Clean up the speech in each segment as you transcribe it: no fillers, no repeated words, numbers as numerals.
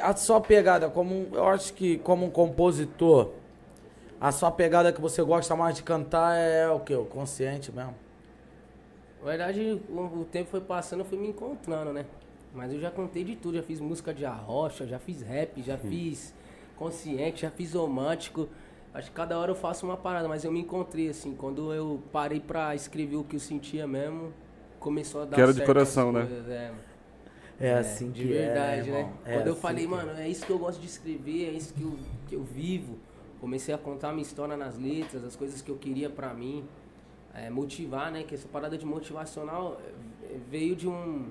a sua pegada, eu acho que como um compositor, a sua pegada que você gosta mais de cantar é o quê? O consciente mesmo? Na verdade, o tempo foi passando, eu fui me encontrando, né? Mas eu já cantei de tudo, já fiz música de arrocha, já fiz rap, já fiz consciente, já fiz romântico. Acho que cada hora eu faço uma parada, mas eu me encontrei, assim, quando eu parei pra escrever o que eu sentia mesmo, começou a dar certo. Que era de coração, né? É assim de que verdade, né? né? É Quando eu assim falei, que mano, é isso que eu gosto de escrever, é isso que eu vivo. Comecei a contar minha história nas letras, as coisas que eu queria pra mim. Motivar, né? Que essa parada de motivacional veio de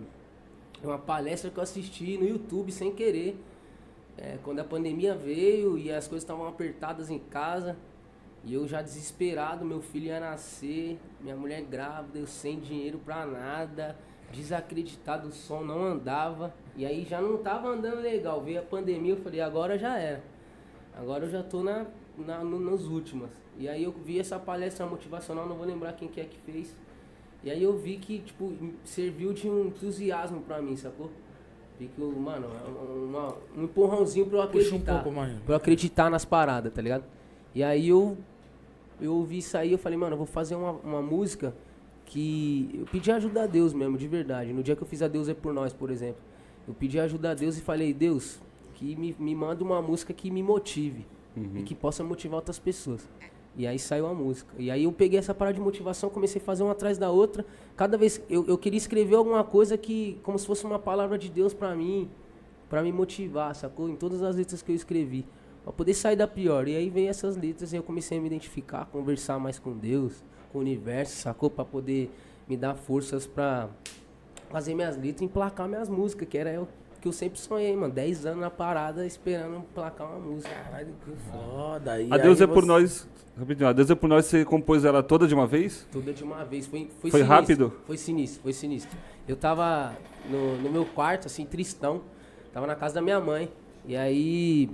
uma palestra que eu assisti no YouTube sem querer. Quando a pandemia veio e as coisas estavam apertadas em casa. E eu já desesperado, meu filho ia nascer, minha mulher grávida, eu sem dinheiro pra nada, desacreditado, o som não andava. E aí já não tava andando legal, veio a pandemia, eu falei, agora já era. Agora eu já tô nas últimas. E aí eu vi essa palestra motivacional, não vou lembrar quem que é que fez. E aí eu vi que, tipo, serviu de um entusiasmo pra mim, sacou? Vi que, mano, um empurrãozinho pra eu acreditar. Pra eu acreditar nas paradas, tá ligado? E aí eu ouvi isso aí, eu falei, mano, eu vou fazer uma música que... Eu pedi ajuda a Deus mesmo, de verdade. No dia que eu fiz a Deus é por Nós, por exemplo. Eu pedi ajuda a Deus e falei, Deus, que me manda uma música que me motive. E que possa motivar outras pessoas. E aí saiu a música. E aí eu peguei essa parada de motivação, comecei a fazer uma atrás da outra. Cada vez eu queria escrever alguma coisa que, como se fosse uma palavra de Deus pra mim me motivar, sacou? Em todas as letras que eu escrevi. Pra poder sair da pior. E aí veio essas letras e eu comecei a me identificar, conversar mais com Deus, com o universo, sacou? Pra poder me dar forças pra fazer minhas letras e emplacar minhas músicas, que era o que eu sempre sonhei, mano. 10 anos na parada esperando emplacar uma música. Caralho, que foda. E A Deus aí é por Nós, rapidinho, A Deus é por Nós, você compôs ela toda de uma vez? Toda de uma vez. Foi sinistro. Rápido? Foi sinistro. Eu tava no meu quarto, assim, tristão. Tava na casa da minha mãe. E aí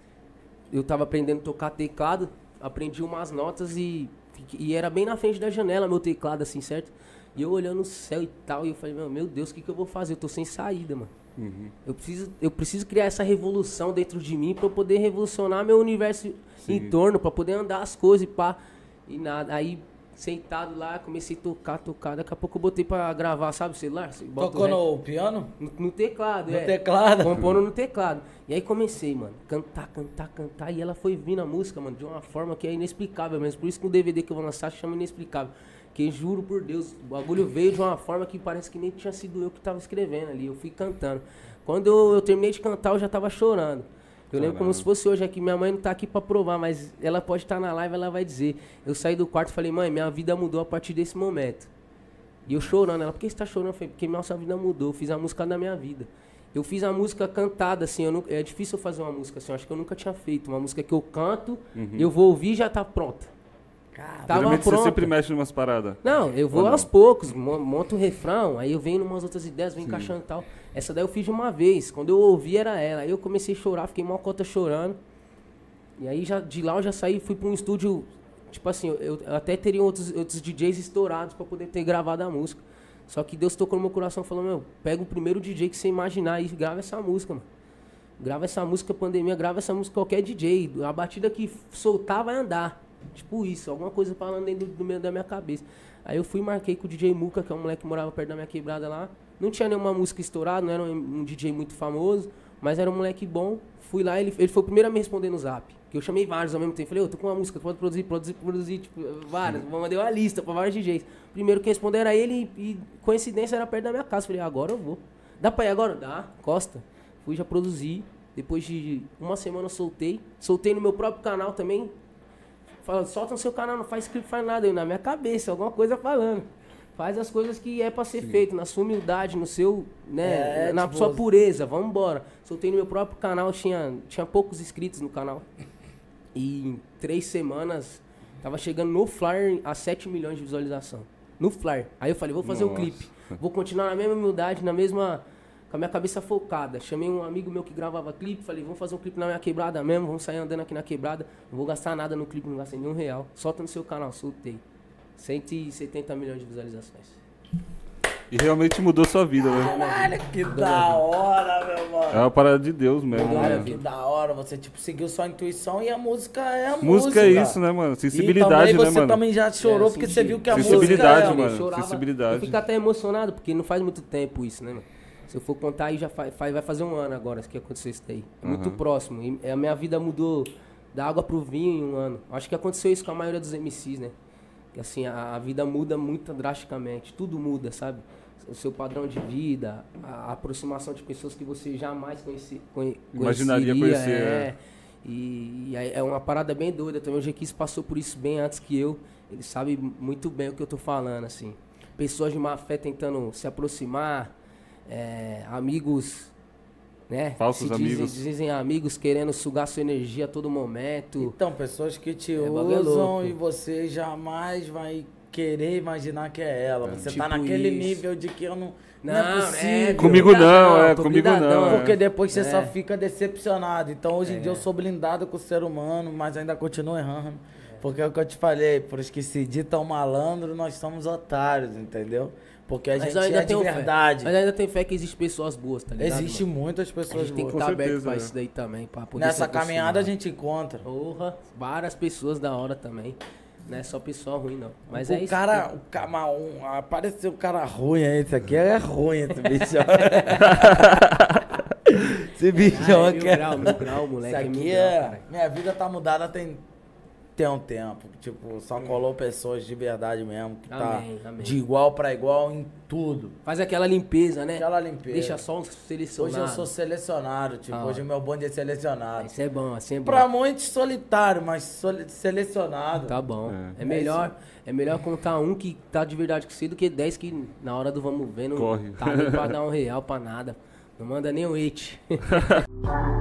eu tava aprendendo a tocar teclado. Aprendi umas notas e era bem na frente da janela meu teclado, assim, certo? E eu olhando o céu e tal. E eu falei, meu Deus, o que eu vou fazer? Eu tô sem saída, mano. Eu preciso criar essa revolução dentro de mim pra eu poder revolucionar meu universo em torno, pra poder andar as coisas e pá. E nada. Aí, sentado lá, comecei a tocar. Daqui a pouco eu botei pra gravar, sabe, o celular? Tocou no piano? No teclado, No teclado? Compondo no teclado. E aí comecei, mano, cantar. E ela foi vindo a música, mano, de uma forma que é inexplicável mesmo. Por isso que o DVD que eu vou lançar chama Inexplicável. Que juro por Deus, o bagulho veio de uma forma que parece que nem tinha sido eu que tava escrevendo ali. Eu fui cantando. Quando eu terminei de cantar, eu já tava chorando. Eu lembro como se fosse hoje aqui. Minha mãe não tá aqui pra provar, mas ela pode estar na live, ela vai dizer. Eu saí do quarto e falei, mãe, minha vida mudou a partir desse momento. E eu chorando. Ela, por que você tá chorando? Eu falei, porque nossa vida mudou. Eu fiz a música da minha vida. Eu fiz a música cantada, assim. É difícil eu fazer uma música assim. Eu acho que eu nunca tinha feito. Uma música que eu canto, eu vou ouvir e já tá pronta. Geralmente você sempre mexe em umas paradas. Não, eu vou aos poucos, monto o refrão, aí eu venho em umas outras ideias, venho encaixando e tal. Essa daí eu fiz de uma vez, quando eu ouvi era ela. Aí eu comecei a chorar, fiquei mal cota chorando. E aí de lá eu já saí, fui pra um estúdio, tipo assim, eu até teria outros DJs estourados pra poder ter gravado a música. Só que Deus tocou no meu coração e falou, meu, pega o primeiro DJ que você imaginar e grava essa música, mano. Grava essa música, pandemia, grava essa música qualquer DJ. A batida que soltar vai andar. Tipo isso, alguma coisa falando dentro do meio da minha cabeça. Aí eu fui e marquei com o DJ Muca, que é um moleque que morava perto da minha quebrada lá. Não tinha nenhuma música estourada, não era um DJ muito famoso, mas era um moleque bom. Fui lá, ele foi o primeiro a me responder no zap. Que eu chamei vários ao mesmo tempo. Falei, tô com uma música, pode produzir, tipo, várias. Mandei uma lista pra vários DJs. Primeiro que respondeu era ele e coincidência era perto da minha casa. Falei, agora eu vou. Dá pra ir agora? Dá, Costa. Fui, já produzi. Depois de uma semana eu soltei. Soltei no meu próprio canal também. Fala, solta no seu canal, não faz script, faz nada. Eu, na minha cabeça, alguma coisa falando. Faz as coisas que é pra ser feito, na sua humildade, no seu, né, na sua pureza, vamos embora. Soltei no meu próprio canal, tinha poucos inscritos no canal. E em 3 semanas, tava chegando no Flyer a 7 milhões de visualização. No Flyer. Aí eu falei, vou fazer o clipe. Vou continuar na mesma humildade, com a minha cabeça focada. Chamei um amigo meu que gravava clipe, falei, vamos fazer um clipe na minha quebrada mesmo, vamos sair andando aqui na quebrada. Não vou gastar nada no clipe, não gastei nenhum real. Solta no seu canal, soltei. 170 milhões de visualizações. E realmente mudou sua vida, né? Caralho, que da hora, meu mano. É uma parada de Deus mesmo, Caralho, né? que da hora. Você, tipo, seguiu sua intuição e a música é a música. Música é isso, né, mano? Sensibilidade, e também né, você mano? também já chorou porque senti. você viu que a música Sensibilidade, é... mano. Eu chorava, Sensibilidade. Eu fico até emocionado, porque não faz muito tempo isso, né, mano? Se eu for contar aí, já vai fazer um ano agora que aconteceu isso daí. É muito próximo. E a minha vida mudou da água pro vinho em um ano. Acho que aconteceu isso com a maioria dos MCs, né? Que assim, a vida muda muito drasticamente. Tudo muda, sabe? O seu padrão de vida, a aproximação de pessoas que você jamais Imaginaria conhecer. É. E aí é uma parada bem doida também. O G15 passou por isso bem antes que eu. Ele sabe muito bem o que eu tô falando, assim. Pessoas de má fé tentando se aproximar, amigos, né? Falsos amigos. Dizem amigos querendo sugar sua energia a todo momento. Então, pessoas que te bagulho usam louco. e você jamais vai querer imaginar que é ela. Você tá Tipo naquele isso. nível de que eu não é Não, possível. Comigo não, tô comigo blindadão. não. Porque depois você só É. fica decepcionado. Então hoje em dia eu sou blindado com o ser humano, mas ainda continuo errando. Porque é o que eu te falei, por os que se ditam malandro, nós somos otários, entendeu? Porque a Mas gente eu ainda é de tenho verdade. Fé. Mas ainda tenho fé que existem pessoas boas, tá ligado? Existe mano? muitas A pessoas gente tem que boas. estar Com aberto certeza, pra é. isso daí também, pra poder Nessa se caminhada a aproximar. gente encontra. Porra, várias pessoas da hora também. Não é só pessoa ruim, não. Mas o é isso. cara, apareceu um cara ruim aí, esse aqui é ruim, esse bichão. Esse bichão Ah, aqui. mil grau, moleque. Isso aqui mil grau, é. cara. Minha vida tá mudada tem um tempo. Tipo, só colou pessoas de verdade mesmo. Que Amém, tá amém. de igual pra igual em tudo. Faz aquela limpeza, né? Aquela limpeza. Deixa só um Hoje selecionado. eu sou selecionado, tipo, Ah. hoje o meu bonde é selecionado. Isso é bom, assim é bom. Pra muitos solitário, mas selecionado. Tá bom. É. É melhor contar um que tá de verdade com você do que 10 que na hora do vamos ver não Corre. tá nem pra dar um real pra nada. Não manda nem um hate.